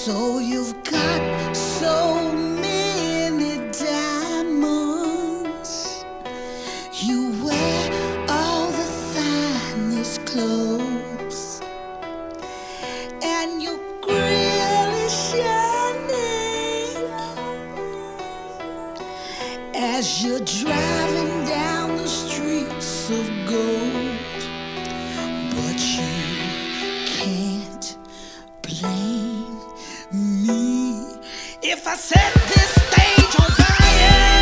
So you've got so many diamonds. You wear all the finest clothes, and your grill is shining as you're driving down the streets of gold. But you can't blame me if I set this stage on fire.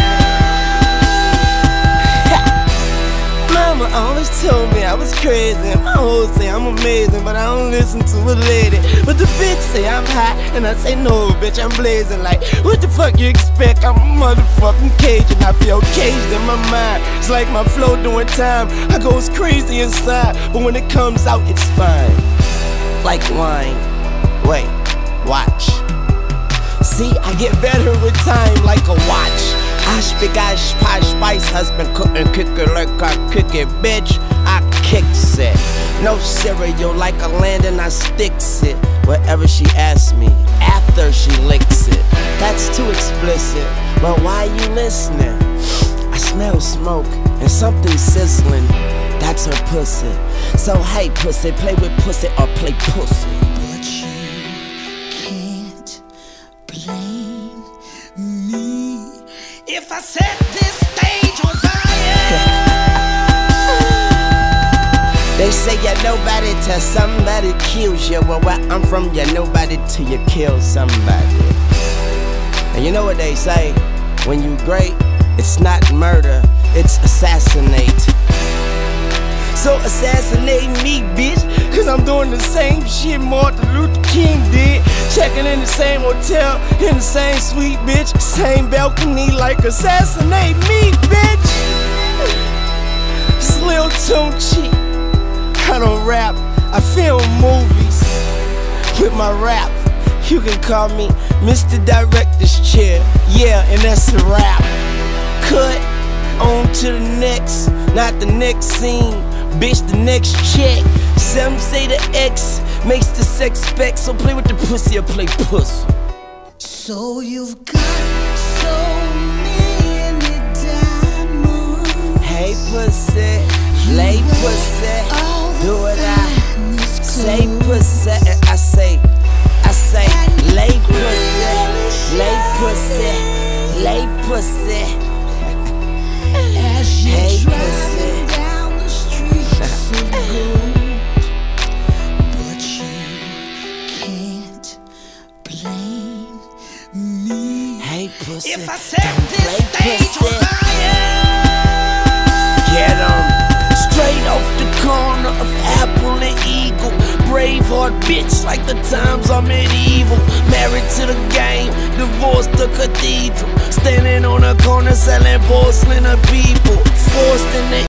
Mama always told me I was crazy. My hoes say I'm amazing, but I don't listen to a lady. But the bitch say I'm hot, and I say no, bitch, I'm blazing. Like, what the fuck you expect? I'm a motherfucking Cajun. I feel caged in my mind. It's like my flow doing time. I goes crazy inside, but when it comes out, it's fine. Like wine. Wait, watch. See, I get better with time like a watch. Ash big ash pie spice husband cooking cooker like I cook it, bitch. I kicks it. No cereal like a land and I sticks it wherever she asks me after she licks it. That's too explicit, but why you listening? I smell smoke and something sizzling. That's her pussy. So hey pussy, play with pussy or play pussy. But you can't blame me if I set this stage on fire. They say you're nobody till somebody kills you. Well, where I'm from, you're nobody till you kill somebody. And you know what they say, when you great, it's not murder, it's assassinate. So assassinate me, bitch, cause I'm doing the same shit Martin Luther King did. Checking in the same hotel, in the same suite, bitch. Same balcony like assassinate me, bitch. It's Lil Tunechi. I don't rap, I film movies with my rap. You can call me Mr. Director's Chair. Yeah, and that's a rap. Cut on to the next, not the next scene. Bitch, the next check. Some say the X makes the sex spec. So play with the pussy or play puss. So you've got so many diamonds. Hey pussy, lay pussy, do what I say pussy. And I say, lay pussy, lay pussy, lay pussy. As you're Hey driving pussy. down the streets of gold. But you can't blame me Hey pussy, if I set don't this play stage pussy. on fire. Get 'em straight off the corner of Apple and Eagle. Braveheart bitch like the times are medieval. Married to the game, divorced the cathedral. Standing on a corner selling porcelain to people. Forced in the